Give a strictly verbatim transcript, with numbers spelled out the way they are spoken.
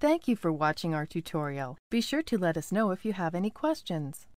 Thank you for watching our tutorial. Be sure to let us know if you have any questions.